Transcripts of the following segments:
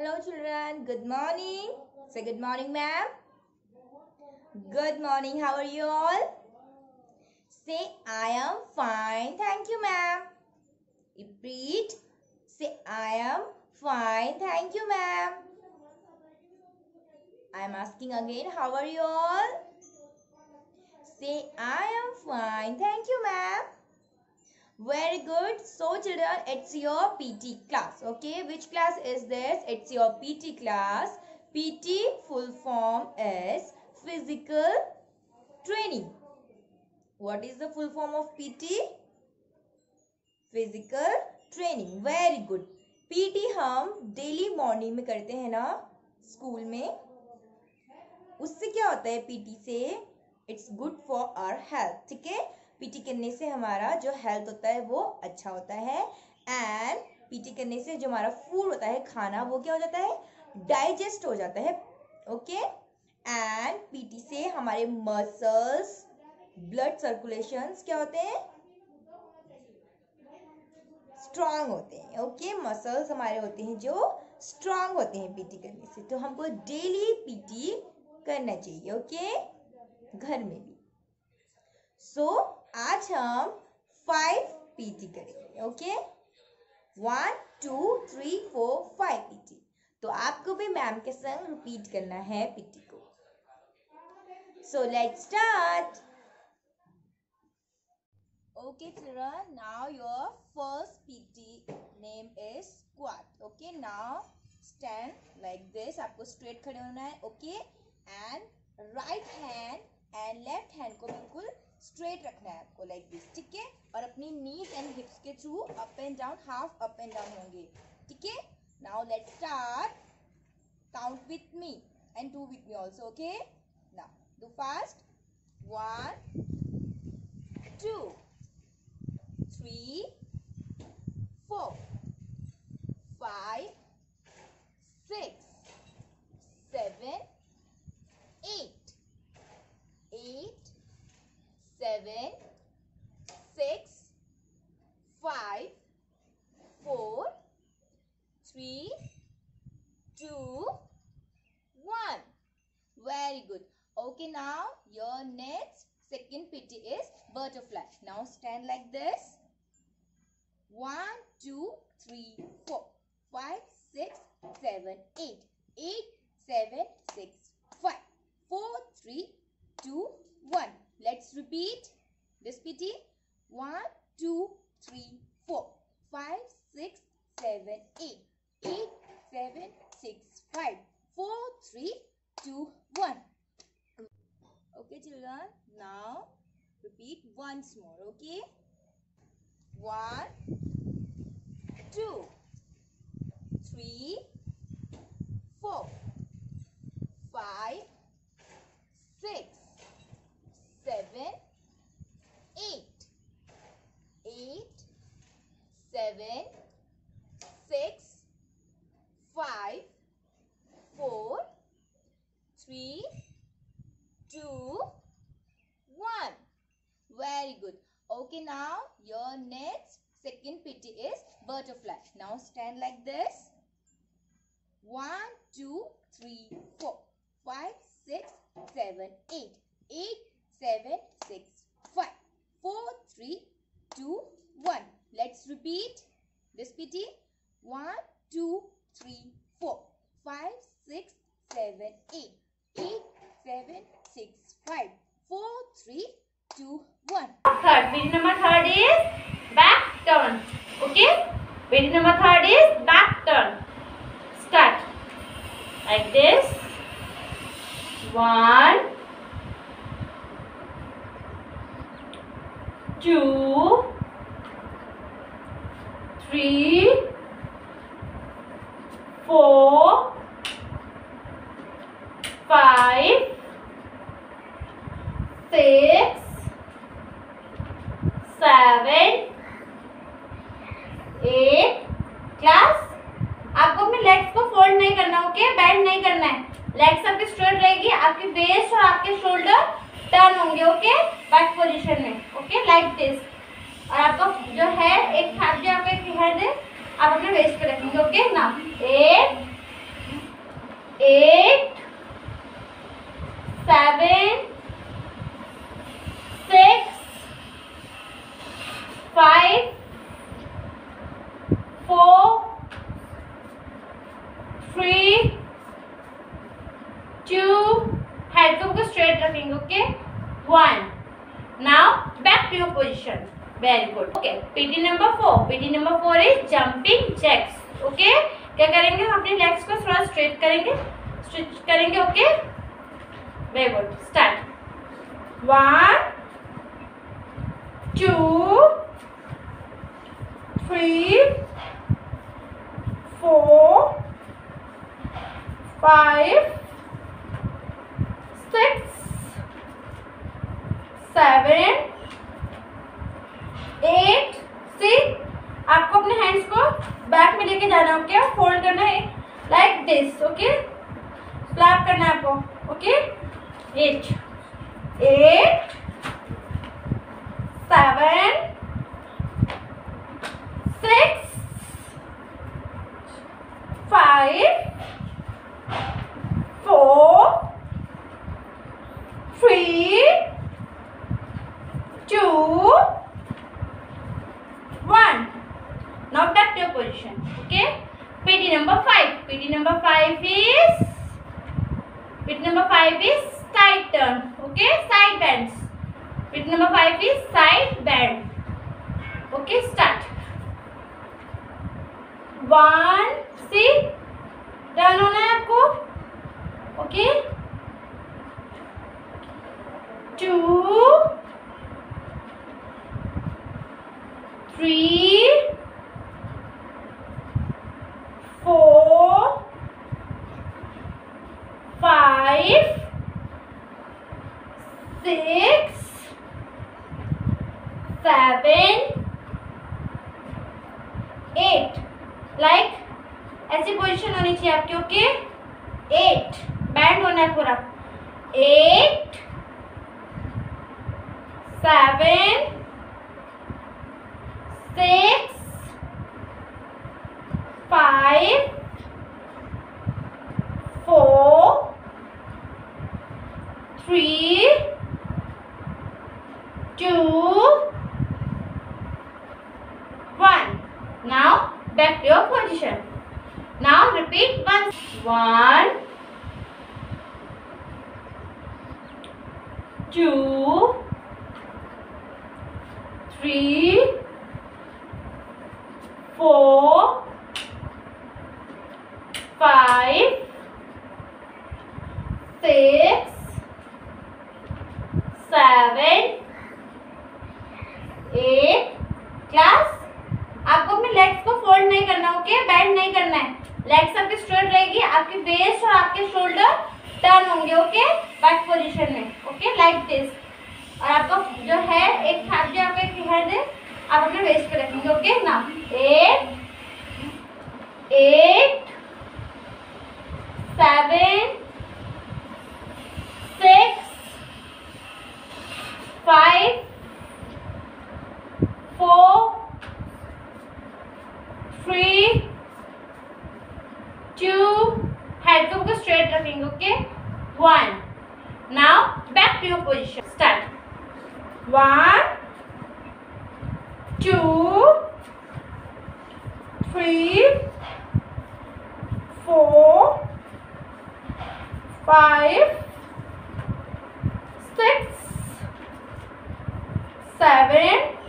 Hello children, good morning. Say good morning ma'am. Good morning, how are you all? Say I am fine, thank you ma'am. Repeat. Say I am fine, thank you ma'am. I am asking again, how are you all? Say I am fine, thank you ma'am. Very good. So children, it's your PT class. Okay, which class is this? It's your PT class. PT full form is physical training. What is the full form of PT? Physical training. Very good. PT हम daily morning में करते हैं ना school में. उससे क्या होता है PT से? It's good for our health. ठीक है, पीटी करने से हमारा जो हेल्थ होता है वो अच्छा होता है. एंड पीटी करने से जो हमारा फूड होता है, खाना, वो क्या हो जाता है? डाइजेस्ट हो जाता है. ओके. एंड पीटी से हमारे मसल्स, ब्लड सर्कुलेशंस क्या होते हैं? स्ट्रांग होते हैं. ओके, मसल्स हमारे होते हैं जो स्ट्रांग होते हैं पीटी करने से. तो हमको डेली पीटी करना चाहिए. ओके, घर में भी. सो आज हम 5 पीटी करेंगे. Okay, 1 2 3 4 5 PT. तो आपको भी मैम के संग रिपीट करना है पीटी को. So let's start. Okay children, now your first PT name is squat. Okay, now stand like this. आपको स्ट्रेट खड़े होना है. Okay, and right hand and left hand को बिल्कुल स्ट्रेट रखना है आपको लाइक दिस. ठीक है, और अपनी नीज एंड हिप्स के through up and down, half up and down होंगे. ठीक है, now let's start. Count with me and do with me also. Okay, now do fast. 1 2 3 4 5 6 7 8 8 7 6 5 4 3 2 1. Very good. Okay, now your next second PT is butterfly. Now stand like this. 1 2 3 4 5 6 7 8 8 7 6 5 4 3 2 1. Let's repeat this PT. 1 2 3 4 5 6 7 8 8 7 6 5 4 3 2 1. Okay children, now repeat once more. Okay, 1 2 3 4 5 6 7 8 8 7 6 5 4 3 2 1. Very good. Okay, now your next second PT is butterfly. Now stand like this. 1 2 3 4 5 6 7 8 8 7 6 5 4 3 2 1. Let's repeat this PT. 1 2 3 4 5 6 7 8 8 7 6 5 4 3 2 1. Third PT number third is back turn. Okay, PT number third is back turn. Start like this. 1 2 3 4 5 6 7 8. Class, आपको अपने legs को fold नहीं करना. Okay, bend नहीं करना है. Legs आपकी straight रहेगी. आपकी वेस्ट और आपके शोल्डर टर्न होंगे. ओके, बैक पोजीशन में. Okay, like this. और आपका जो है एक हाथ जो आपका एक हेड है आप अपने वेस्ट पे रखेंगे. ओके, नाउ 8 3 2 हेड को स्ट्रेट रखेंगे okay 1 now back to your position very good okay PT number 4 is jumping jacks okay क्या करेंगे हम अपने लेग्स को थोड़ा स्ट्रेट करेंगे okay very good start 1 2 3 4 5 6 7 8 see आपको अपने हैंड्स को बैक में लेके जाना ओके और फोल्ड करना है लाइक दिस ओके स्लैप करना है आपको okay 8 7 6 5 4 3 2 1 now back to your position okay PT number 5 is side turn okay side bends PT number 5 is side bend okay start 1 see turn होना है आपको ओके 2 3 4 5 6 7 8 लाइक ऐसी position होनी चाहिए आपकी ओके 8 बैंड होना है पूरा 8 7 6 5 4 3 2 1 now back to your position now repeat once 1 2 3 4 5 6 7 8 class आपको अपने लेग्स को फोल्ड नहीं करना ओके बेंड नहीं करना है लेग्स आपकी स्ट्रेट रहेगी आपकी वेस्ट और आपके शोल्डर टर्न होंगे ओके बैक पोजीशन में ओके लाइक दिस और आपका जो है एक हाथ जो आपका एक हेड है आप अपने वेस्ट पे रखेंगे ओके ना 8 7 6 5 4 3 2 हेड को स्ट्रेट रखेंगे okay 1 now back to your position start 1 2 3 4 5 6 7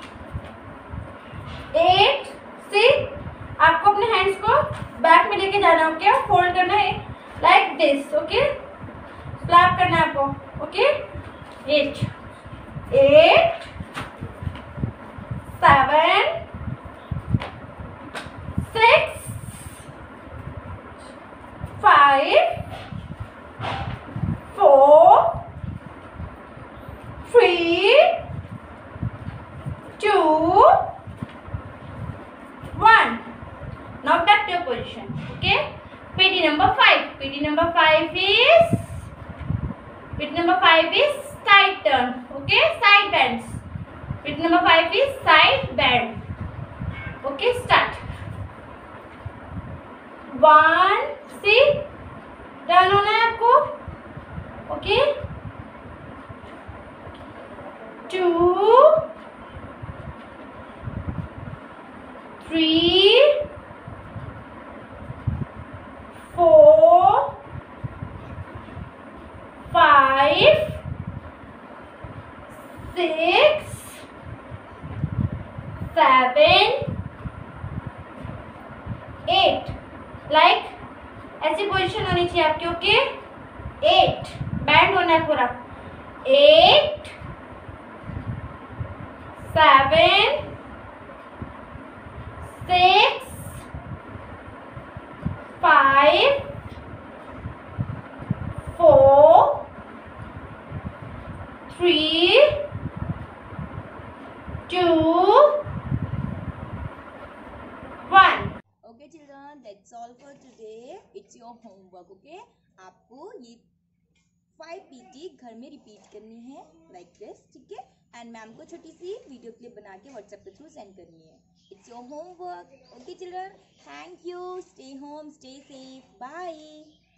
8 see आपको अपने हैंड्स को बैक में लेके जाना है ओके और फोल्ड करना है लाइक दिस ओके स्लैप करना है आपको okay 8 7 6 5 4 3 2 1 now back to your position okay PT number 5 is side turn okay side bends PT number 5 is side bend okay start 1 see turn होना है आपको ओके 2 3 4 5 6 7 8 लाइक ऐसी position होनी चाहिए आपकी. ओके 8 बैंड होना है पूरा. 8 7 6 5 4 3 2 1. Okay children, that's all for today. It's your homework. Okay, आपको ये 5 पीटी घर में रिपीट करनी है लाइक दिस. ठीक है, एंड मैम को छोटी सी वीडियो क्लिप बना के व्हाट्सएप के थ्रू सेंड करनी है. It's your homework. Okay children, thank you. Stay home, stay safe. Bye.